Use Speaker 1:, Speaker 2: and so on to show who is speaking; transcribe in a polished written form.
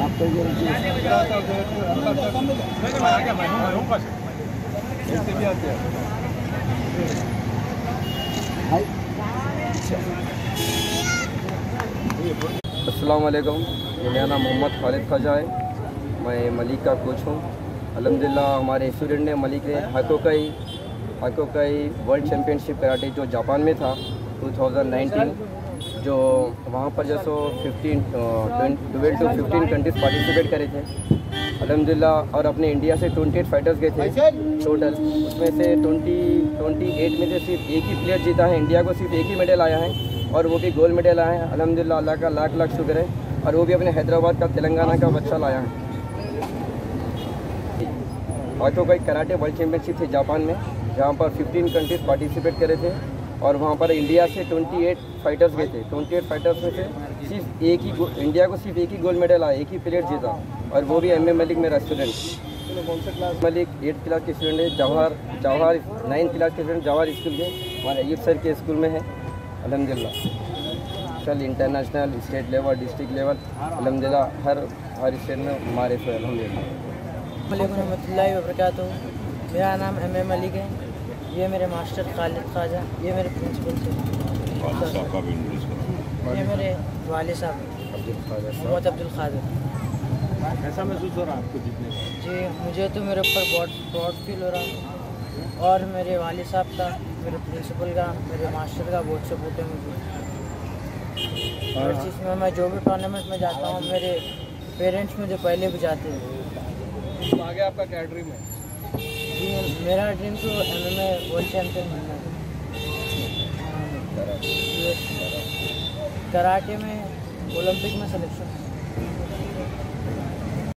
Speaker 1: अस्सलाम वालेकुम, मेरा नाम मोहम्मद खालिद ख्वाजा है। मैं मलिक का कोच हूँ। अल्हम्दुलिल्लाह हमारे स्टूडेंट ने मलिक ने हाकोकाई वर्ल्ड चैम्पियनशिप कराटे जो जापान में था 2019, जो वहाँ पर जो 12 to 15 कंट्रीज पार्टिसिपेट करे थे अल्हम्दुलिल्लाह। और अपने इंडिया से 28 फाइटर्स गए थे टोटल। उसमें से 28 में से सिर्फ एक ही प्लेयर जीता है। इंडिया को सिर्फ एक ही मेडल आया है और वो भी गोल्ड मेडल आया है। अल्हम्दुलिल्लाह अल्लाह का लाख लाख शुक्र है। और वो भी अपने हैदराबाद का तेलंगाना का बच्चा लाया है। हाकोकाई कराटे वर्ल्ड चैम्पियनशिप थी जापान में, जहाँ पर 15 कंट्रीज पार्टिसिपेट करे थे। और वहाँ पर इंडिया से 28 फाइटर्स गए थे। 28 फाइटर्स में से सिर्फ एक ही इंडिया को सिर्फ एक ही गोल्ड मेडल आया, एक ही प्लेयर जीता, और वो भी एम मलिक मेरा स्टूडेंट। कौन सा क्लास? मलिक 8th क्लास के स्टूडेंट है। जवाहर 9th क्लास के स्टूडेंट जवाहर स्कूल के हमारे अयूब सर के स्कूल में है। अल्हम्दुलिल्लाह चल international, state level, district level अल्हम्दुलिल्लाह हर स्टेट में हमारे से अल्हम्दुलिल्लाह।
Speaker 2: वालेकुम रहमतुल्लाहि व बरकातहू। मेरा नाम एम मलिक है। ये मेरे मास्टर खालिद ख्वाजा, ये मेरे प्रिंसिपल थे। ये मेरे वाले साहब मोहम्मद अब्दुल खादर।
Speaker 3: कैसा महसूस हो रहा है आपको जीतने?
Speaker 2: जी मुझे तो मेरे ऊपर बहुत प्राउड फील हो रहा है। और मेरे वाले साहब का, मेरे प्रिंसिपल का, मेरे मास्टर का बहुत सपोर्ट है मुझे। हर चीज़ में मैं जो भी टूर्नामेंट में जाता हूँ, मेरे पेरेंट्स मुझे पहले भी जाते हैं।
Speaker 1: तो आगे आपका क्या ड्रीम है?
Speaker 2: जी मेरा ड्रीम तो MMA वर्ल्ड चैम्पियन बनना है। कराटे में ओलंपिक में सिलेक्शन।